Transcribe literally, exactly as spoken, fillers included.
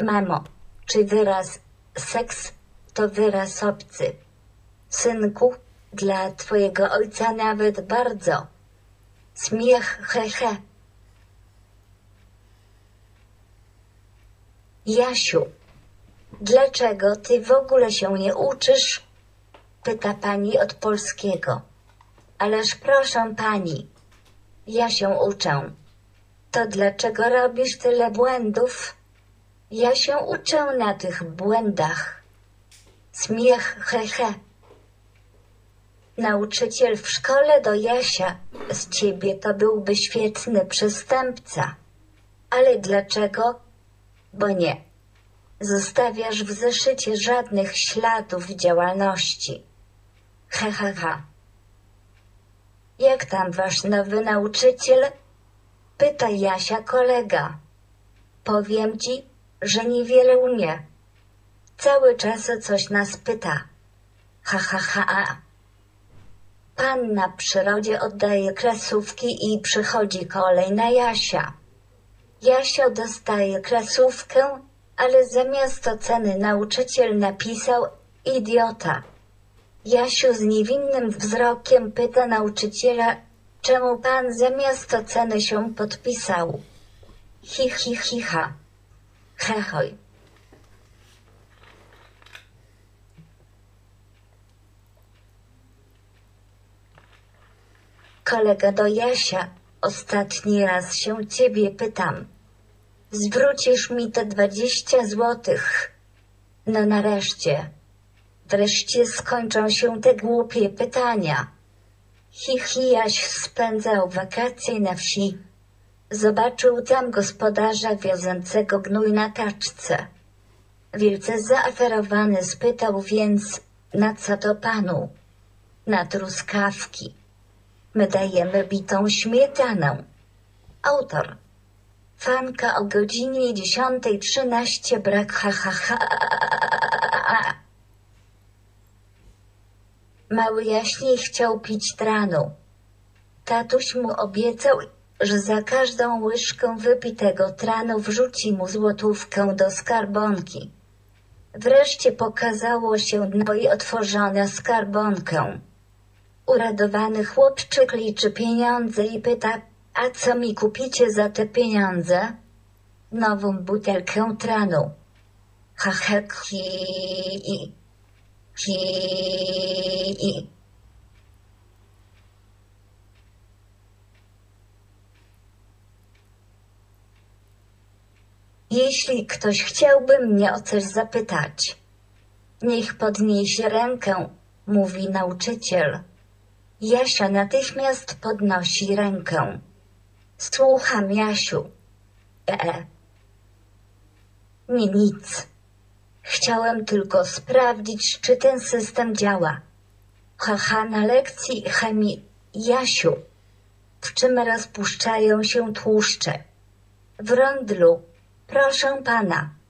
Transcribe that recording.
Mamo, czy wyraz seks to wyraz obcy? Synku, dla twojego ojca nawet bardzo. Śmiech, he he. Jasiu, dlaczego ty w ogóle się nie uczysz? Pyta pani od polskiego. Ależ proszę pani, ja się uczę. To dlaczego robisz tyle błędów? Ja się uczę na tych błędach. Śmiech, he he. Nauczyciel w szkole do Jasia, z ciebie to byłby świetny przestępca. Ale dlaczego? Bo nie. Zostawiasz w zeszycie żadnych śladów działalności. Ha, ha, ha. Jak tam wasz nowy nauczyciel? Pyta Jasia kolega. Powiem ci, że niewiele umie. Cały czas o coś nas pyta. Ha, ha, ha. Pan na przyrodzie oddaje klasówki i przychodzi kolej na Jasia. Jasio dostaje klasówkę, ale zamiast oceny nauczyciel napisał idiota. Jasiu z niewinnym wzrokiem pyta nauczyciela, czemu pan zamiast oceny się podpisał. Hi, hi, hi, ha. Hehoj. Kolega do Jasia, ostatni raz się ciebie pytam. Zwrócisz mi te dwadzieścia złotych. No nareszcie. Wreszcie skończą się te głupie pytania. Hi, hi, Jaś spędzał wakacje na wsi. Zobaczył tam gospodarza wiozącego gnój na taczce. Wielce zaaferowany spytał więc, na co to panu? Na truskawki. My dajemy bitą śmietanę. Autor. Fanka o godzinie dziesiątej trzynaście brak ha ha ha. Mały Jaśniej chciał pić tranu. Tatuś mu obiecał, że za każdą łyżkę wypitego tranu wrzuci mu złotówkę do skarbonki. Wreszcie pokazało się dno i otworzono skarbonkę. Uradowany chłopczyk liczy pieniądze i pyta, a co mi kupicie za te pieniądze? Nową butelkę tranu. Ha, ha, hi, hi. Jeśli ktoś chciałby mnie o coś zapytać, niech podniesie rękę, mówi nauczyciel. Jasia natychmiast podnosi rękę. Słucham, Jasiu. E. Nie nic. Chciałem tylko sprawdzić, czy ten system działa. Haha, na lekcji chemii. Jasiu, w czym rozpuszczają się tłuszcze? W rondlu. Proszę pana.